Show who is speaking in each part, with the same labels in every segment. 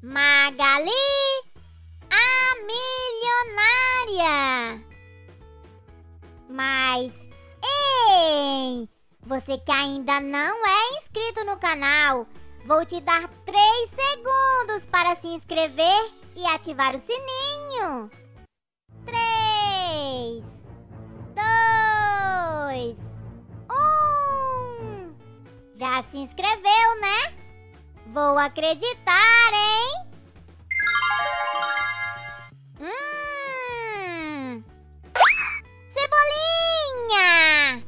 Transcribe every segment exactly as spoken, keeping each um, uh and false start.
Speaker 1: Magali, a milionária. Mas, ei, você que ainda não é inscrito no canal, vou te dar três segundos para se inscrever e ativar o sininho. Três, dois, um. Já se inscreveu, né? Vou acreditar, hein? Hum. Cebolinha!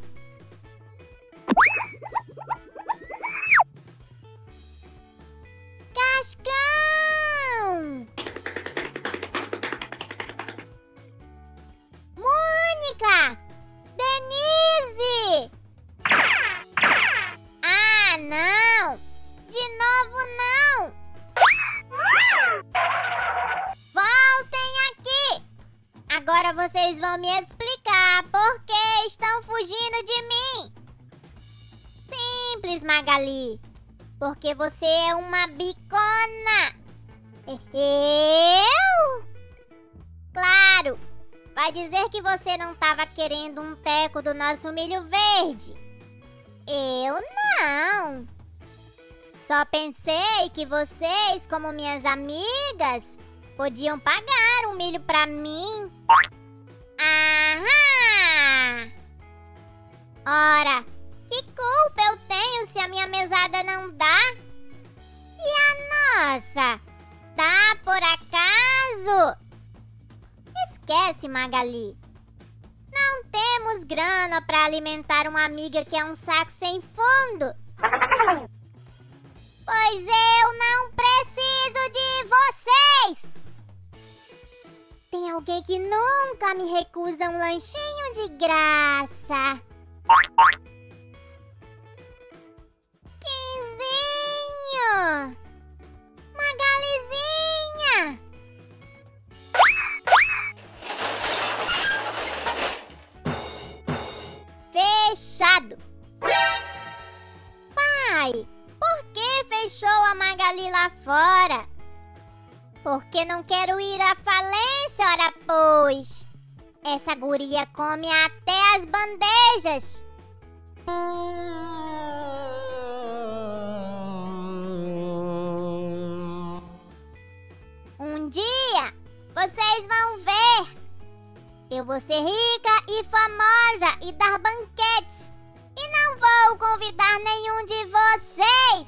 Speaker 1: Cascão! Mônica! Denise! Ah, não! De novo, não! Voltem aqui! Agora vocês vão me explicar por que estão fugindo de mim. Simples, Magali. Porque você é uma bicona. Eu? Claro! Vai dizer que você não estava querendo um teco do nosso milho verde. Eu não. Só pensei que vocês, como minhas amigas, podiam pagar um milho pra mim. Aham! Ora, que culpa eu tenho se a minha mesada não dá? E a nossa? Dá por acaso? Esquece, Magali. Não temos grana pra alimentar uma amiga que é um saco sem fundo. Pois eu não preciso de vocês! Tem alguém que nunca me recusa um lanchinho de graça. Quinzinho! Magalizinha! Fechado! Pai! Por que fechou a Magali lá fora? Porque não quero ir à falência, ora pois. Essa guria come até as bandejas. Um dia, vocês vão ver. Eu vou ser rica e famosa e dar banquetes. E não vou convidar nenhum de vocês.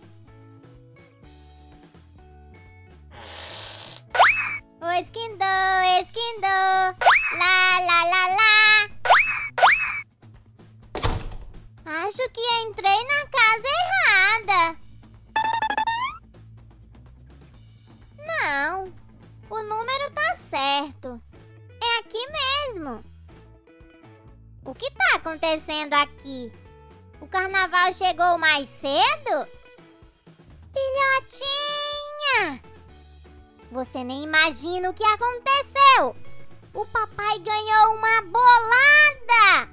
Speaker 1: O esquindô, esquindô, lá, lá, lá, lá. Acho que entrei na casa errada. Não, o número tá certo. É aqui mesmo. O que tá acontecendo aqui? O carnaval chegou mais cedo? Filhotinha! Você nem imagina o que aconteceu! O papai ganhou uma bolada!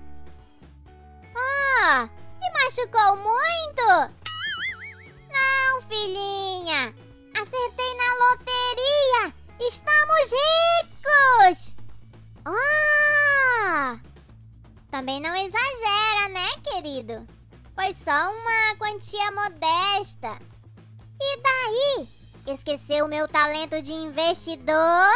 Speaker 1: Ah, e machucou muito? Não, filhinha! Acertei na loteria! Estamos ricos! Ah! Também não exagera, né, querido? Foi só uma quantia modesta. E daí? Esqueceu o meu talento de investidor?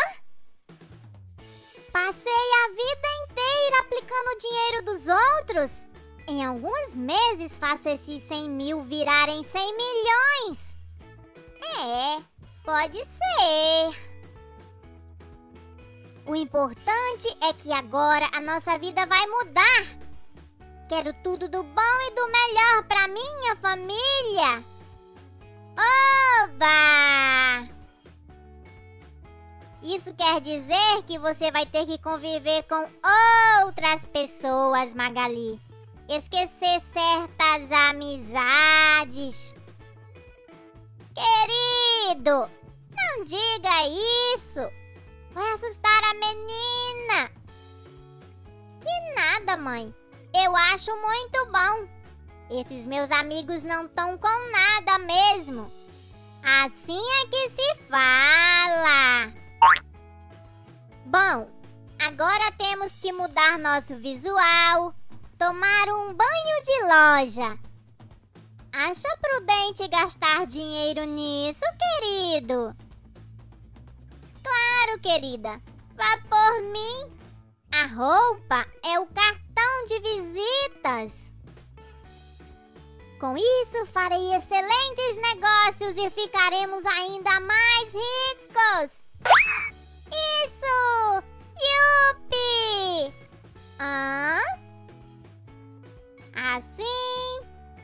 Speaker 1: Passei a vida inteira aplicando o dinheiro dos outros. Em alguns meses faço esses cem mil virarem cem milhões. É, pode ser. O importante é que agora a nossa vida vai mudar. Quero tudo do bom e do melhor para minha família. Oba! Isso quer dizer que você vai ter que conviver com outras pessoas, Magali. Esquecer certas amizades. Querido, não diga isso. Vai assustar a menina. Que nada, mãe. Eu acho muito bom. Esses meus amigos não estão com nada mesmo. Assim é que se fala. Bom, agora temos que mudar nosso visual, tomar um banho de loja. Acha prudente gastar dinheiro nisso, querido? Claro, querida. Vá por mim. A roupa é o cartão de visitas. Com isso, farei excelentes negócios e ficaremos ainda mais ricos. Isso! Yupi! Hã? Assim.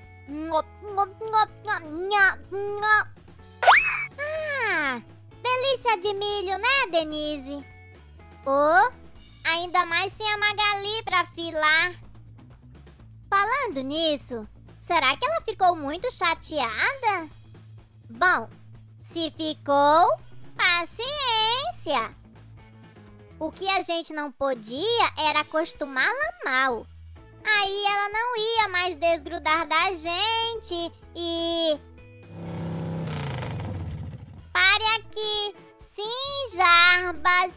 Speaker 1: Ah, delícia de milho, né, Denise? Oh, ainda mais sem a Magali pra filar. Falando nisso, será que ela ficou muito chateada? Bom, se ficou, paciência. O que a gente não podia era acostumá-la mal. Aí ela não ia mais desgrudar da gente e... Pare aqui. Sim, Jarbas.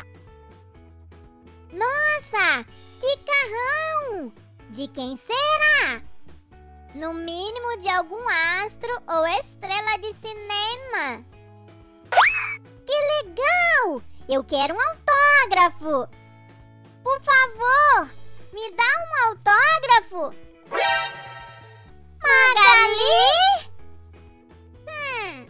Speaker 1: Nossa, que carrão! De quem será? No mínimo de algum astro ou estrela de cinema. Que legal! Eu quero um autógrafo. Por favor, me dá um autógrafo. Magali? Hum.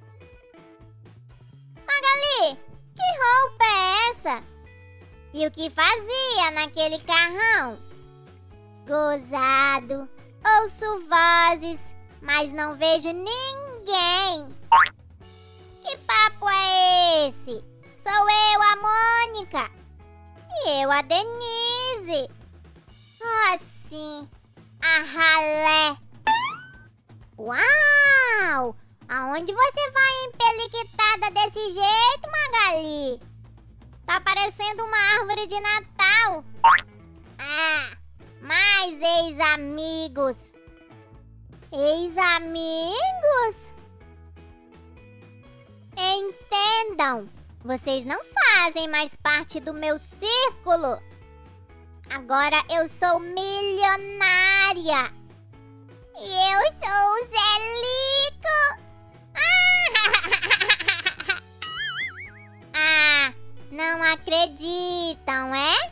Speaker 1: Magali, que roupa é essa? E o que fazia naquele carrão? Gozado. Ouço vozes, mas não vejo ninguém. Que papo é esse? Sou eu, a Mônica. E eu, a Denise. Oh, sim. A ralé. Uau! Aonde você vai empeliquitada desse jeito, Magali? Tá parecendo uma árvore de Natal. Ah, mais ex-amigos. Ex-amigos? Entendam, vocês não fazem mais parte do meu círculo. Agora eu sou milionária. E eu sou o Zé Lico. Ah! Ah, não acreditam, é?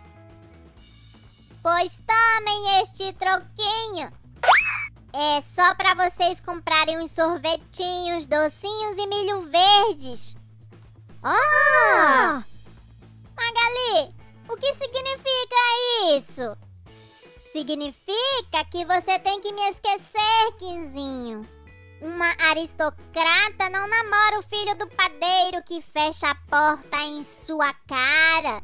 Speaker 1: Pois tomem este troquinho. É só pra vocês comprarem uns sorvetinhos, docinhos e milho verdes. Oh! Magali, o que significa isso? Significa que você tem que me esquecer, Quinzinho. Uma aristocrata não namora o filho do padeiro que fecha a porta em sua cara.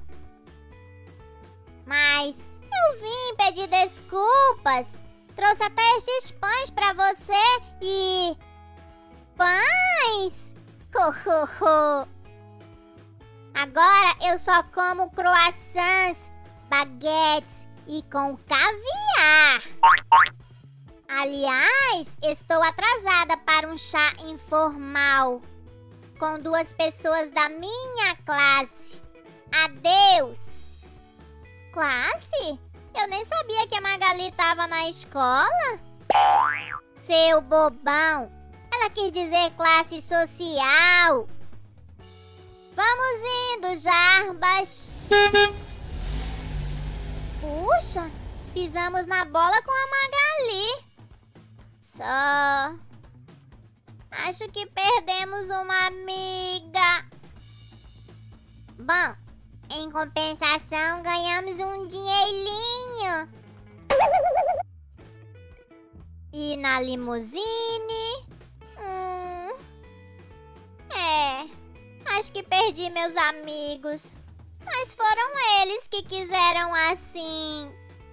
Speaker 1: Mas eu vim pedir desculpas. Trouxe até estes pães pra você e... Pães? Ho, ho, ho. Agora eu só como croissants, baguetes e com caviar. Aliás, estou atrasada para um chá informal com duas pessoas da minha classe. Adeus! Classe? Eu nem sabia que a Magali estava na escola. Seu bobão! Ela quis dizer classe social. Vamos indo, Jarbas. Puxa, pisamos na bola com a Magali. Só... acho que perdemos uma amiga. Bom, em compensação, ganhamos um dinheirinho. E na limusine? Hum, é, acho que perdi meus amigos. Mas foram eles que quiseram assim.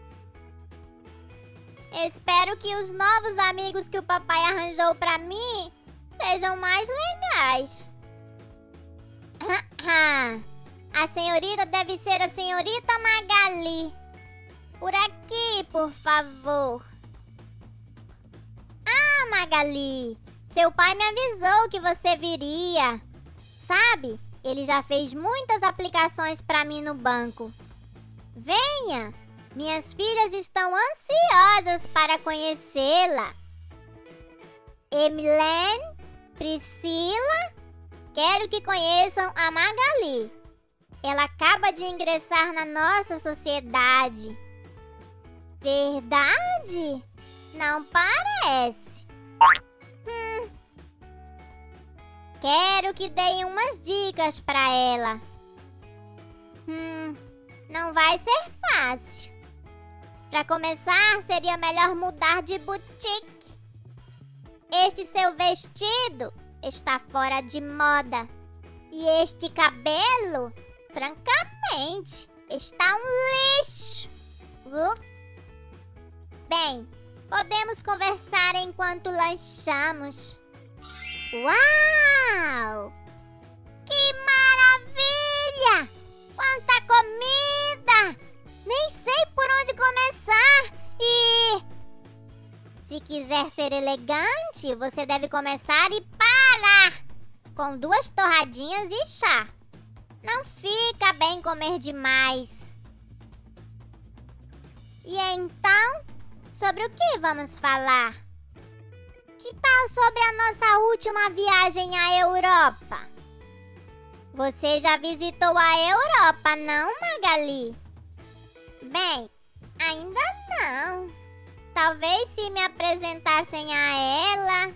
Speaker 1: Espero que os novos amigos que o papai arranjou pra mim sejam mais legais. A senhorita deve ser a senhorita Magali. Por aqui, por favor. Ah, Magali, Seu pai me avisou que você viria. Sabe, ele já fez muitas aplicações para mim no banco. Venha, minhas filhas estão ansiosas para conhecê-la. Emilene, Priscila, quero que conheçam a Magali. Ela acaba de ingressar na nossa sociedade. Verdade? Não parece. Hum. Quero que deem umas dicas para ela. Hum, não vai ser fácil. Para começar, seria melhor mudar de boutique. Este seu vestido está fora de moda. E este cabelo, francamente, está um lixo. Uh. Bem, podemos conversar enquanto lanchamos. Uau! Que maravilha! Quanta comida! Nem sei por onde começar e... Se quiser ser elegante, você deve começar e parar com duas torradinhas e chá. Não fica bem comer demais. E então, sobre o que vamos falar? Que tal sobre a nossa última viagem à Europa? Você já visitou a Europa, não, Magali? Bem, ainda não. Talvez se me apresentassem a ela.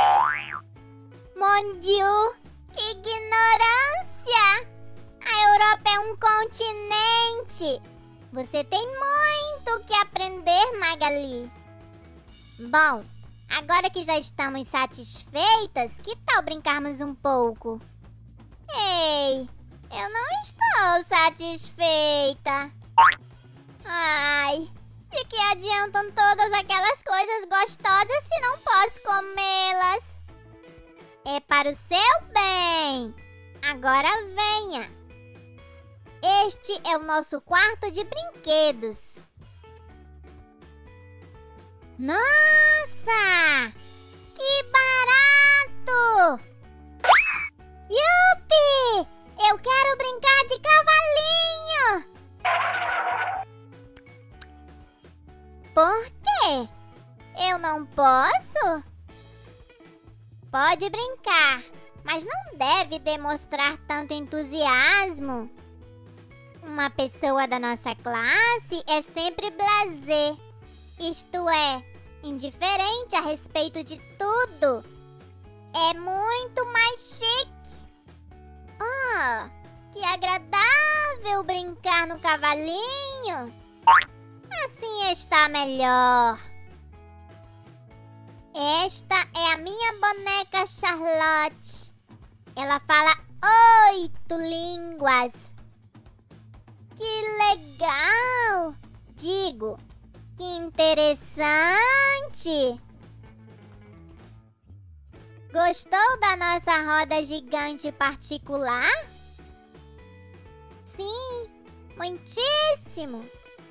Speaker 1: Mon Dieu, que ignorância! A Europa é um continente. Você tem muito que aprender, Magali. Bom, agora que já estamos satisfeitas, que tal brincarmos um pouco? Ei, eu não estou satisfeita. Ai, de que adiantam todas aquelas coisas gostosas se não posso comê-las? É para o seu bem. Agora venha. Este é o nosso quarto de brinquedos. Nossa! Que barato! Yupi! Eu quero brincar de cavalinho! Por quê? Eu não posso? Pode brincar, mas não deve demonstrar tanto entusiasmo. Uma pessoa da nossa classe é sempre blasé, isto é, indiferente a respeito de tudo. É muito mais chique. Oh, que agradável brincar no cavalinho. Assim está melhor. Esta é a minha boneca Charlotte. Ela fala oito línguas. Que legal! Digo, que interessante! Gostou da nossa roda gigante particular? Sim, muitíssimo!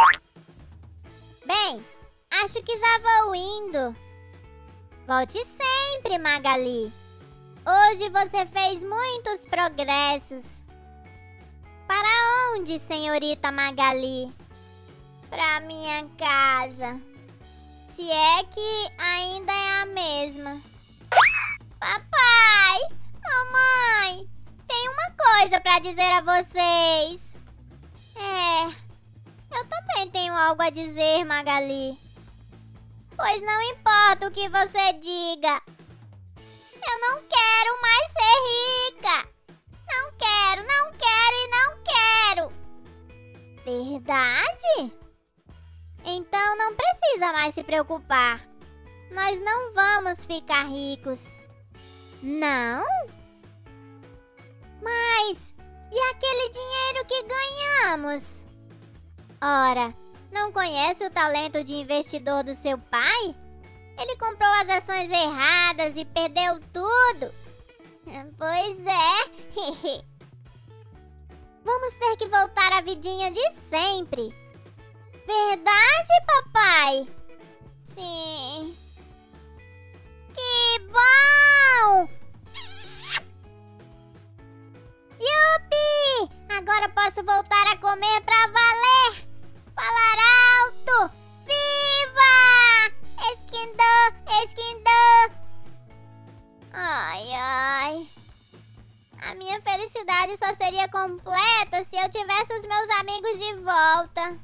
Speaker 1: Bem, acho que já vou indo. Volte sempre, Magali. Hoje você fez muitos progressos. Para onde, senhorita Magali? Para minha casa. Se é que ainda é a mesma. Papai, mamãe, tem uma coisa para dizer a vocês. É, eu também tenho algo a dizer, Magali. Pois não importa o que você diga. Eu não quero mais ser rica. Não quero, não quero e não quero. Verdade? Então não precisa mais se preocupar. Nós não vamos ficar ricos. Não? Mas e aquele dinheiro que ganhamos? Ora, não conhece o talento de investidor do seu pai? Ele comprou as ações erradas e perdeu tudo. Pois é. Vamos ter que voltar à vidinha de sempre. Verdade, papai? Sim. Que bom! não! Yupi! Agora posso voltar a comer pra valer! Falar alto! Viva! Esquindô! Esquindô! Ai, ai... A minha felicidade só seria completa se eu tivesse os meus amigos de volta.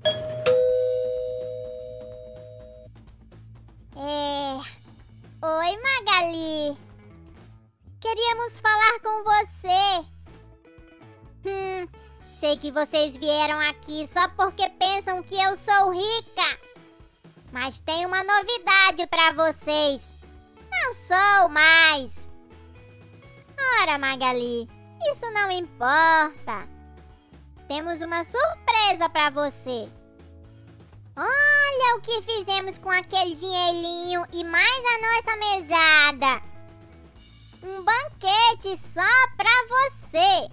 Speaker 1: É... Oi, Magali. Queríamos falar com você. Hum, sei que vocês vieram aqui só porque pensam que eu sou rica. Mas tem uma novidade pra vocês. Não sou mais. Ora, Magali, isso não importa. Temos uma surpresa pra você. Olha o que fizemos com aquele dinheirinho e mais a nossa mesada. Um banquete só pra você.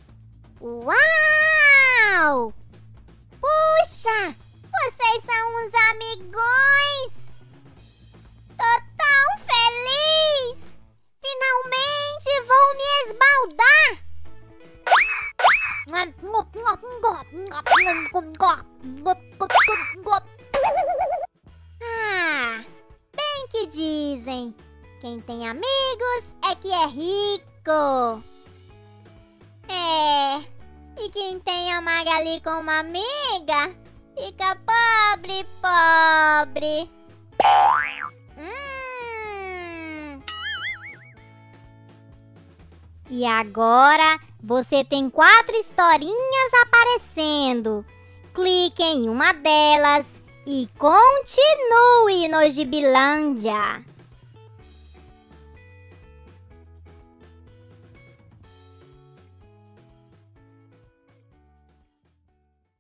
Speaker 1: Uau! Puxa! Vocês são uns amigões! Tô tão feliz! Finalmente vou me esbaldar! Ah, bem que dizem, quem tem amigos é que é rico. É, e quem tem a Magali como amiga fica pobre, pobre. Hum. E agora você tem quatro historinhas aparecendo. Clique em uma delas e continue no Gibilândia.